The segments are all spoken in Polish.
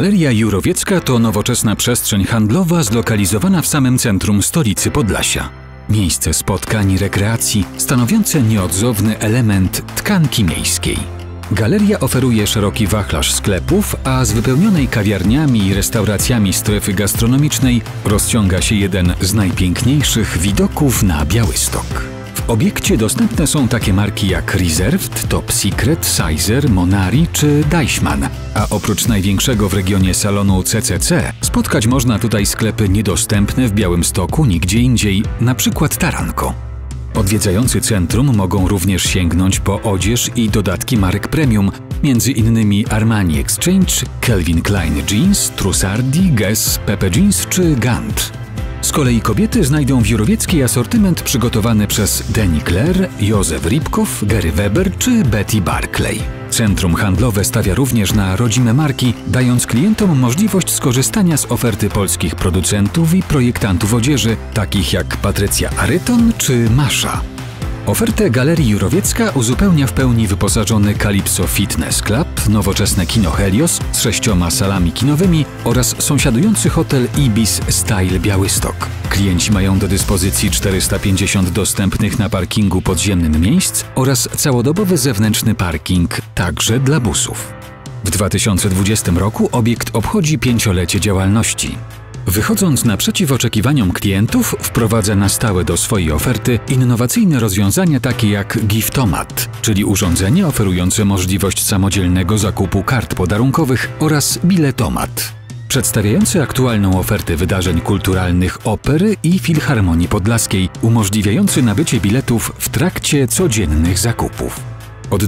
Galeria Jurowiecka to nowoczesna przestrzeń handlowa zlokalizowana w samym centrum stolicy Podlasia. Miejsce spotkań i rekreacji stanowiące nieodzowny element tkanki miejskiej. Galeria oferuje szeroki wachlarz sklepów, a z wypełnionej kawiarniami i restauracjami strefy gastronomicznej rozciąga się jeden z najpiękniejszych widoków na Białystok. W obiekcie dostępne są takie marki jak Reserved, Top Secret, Sizer, Monari czy Deichmann, a oprócz największego w regionie salonu CCC spotkać można tutaj sklepy niedostępne w Białymstoku nigdzie indziej, np. Taranko. Odwiedzający centrum mogą również sięgnąć po odzież i dodatki marek premium, m.in. Armani Exchange, Calvin Klein Jeans, Trussardi, Guess, Pepe Jeans czy Gant. Z kolei kobiety znajdą w jurowieckiej asortyment przygotowany przez Deni Claire, Józef Rybkow, Gary Weber czy Betty Barclay. Centrum handlowe stawia również na rodzime marki, dając klientom możliwość skorzystania z oferty polskich producentów i projektantów odzieży, takich jak Patrycja Aryton czy Masza. Ofertę Galerii Jurowiecka uzupełnia w pełni wyposażony Calypso Fitness Club, nowoczesne kino Helios z 6 salami kinowymi oraz sąsiadujący hotel Ibis Style Białystok. Klienci mają do dyspozycji 450 dostępnych na parkingu podziemnym miejsc oraz całodobowy zewnętrzny parking, także dla busów. W 2020 roku obiekt obchodzi 5-lecie działalności. Wychodząc naprzeciw oczekiwaniom klientów, wprowadza na stałe do swojej oferty innowacyjne rozwiązania takie jak Giftomat, czyli urządzenie oferujące możliwość samodzielnego zakupu kart podarunkowych, oraz Biletomat, przedstawiający aktualną ofertę wydarzeń kulturalnych Opery i Filharmonii Podlaskiej, umożliwiający nabycie biletów w trakcie codziennych zakupów. Od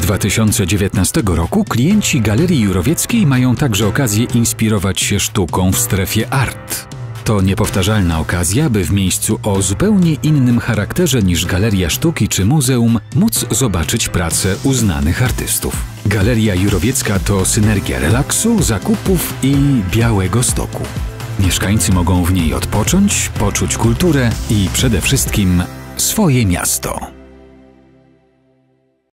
2019 roku klienci Galerii Jurowieckiej mają także okazję inspirować się sztuką w strefie art. To niepowtarzalna okazja, by w miejscu o zupełnie innym charakterze niż galeria sztuki czy muzeum móc zobaczyć pracę uznanych artystów. Galeria Jurowiecka to synergia relaksu, zakupów i Białegostoku. Mieszkańcy mogą w niej odpocząć, poczuć kulturę i przede wszystkim swoje miasto.